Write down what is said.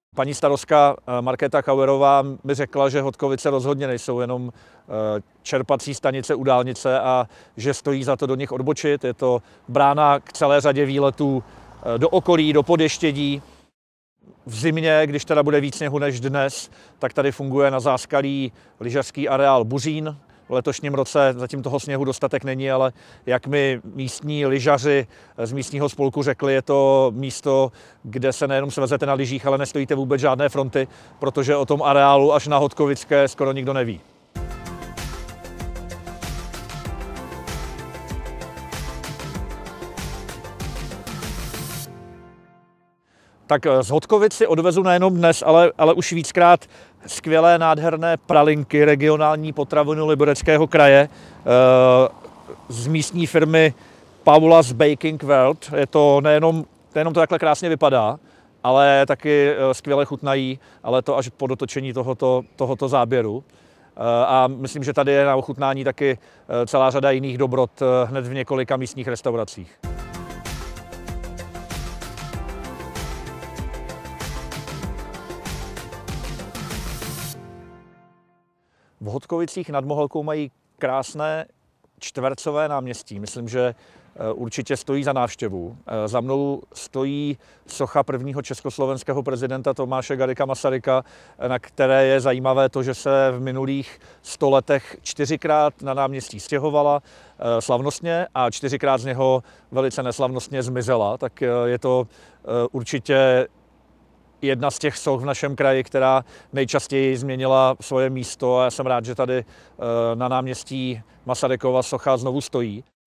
Paní starostka Markéta Kauerová mi řekla, že Hodkovice rozhodně nejsou jenom čerpací stanice u dálnice a že stojí za to do nich odbočit. Je to brána k celé řadě výletů do okolí, do Podještědí. V zimě, když teda bude víc sněhu než dnes, tak tady funguje na záskalí lyžařský areál Buřín. V letošním roce zatím toho sněhu dostatek není, ale jak mi místní lyžaři z místního spolku řekli, je to místo, kde se nejenom svezete na lyžích, ale nestojíte vůbec žádné fronty, protože o tom areálu až na Hodkovické skoro nikdo neví. Tak z Hodkovic si odvezu nejenom dnes, ale už víckrát skvělé, nádherné pralinky regionální potraviny Libereckého kraje z místní firmy Paula's Baking World. Je to nejenom to takhle krásně vypadá, ale taky skvěle chutnají, ale to až po dotočení tohoto záběru. A myslím, že tady je na ochutnání taky celá řada jiných dobrot hned v několika místních restauracích. V Hodkovicích nad Mohelkou mají krásné čtvercové náměstí. Myslím, že určitě stojí za návštěvu. Za mnou stojí socha prvního československého prezidenta Tomáše Garrigua Masaryka, na které je zajímavé to, že se v minulých 100 letech 4krát na náměstí stěhovala slavnostně a 4krát z něho velice neslavnostně zmizela. Tak je to určitě jedna z těch soch v našem kraji, která nejčastěji změnila svoje místo a já jsem rád, že tady na náměstí Masarykova socha znovu stojí.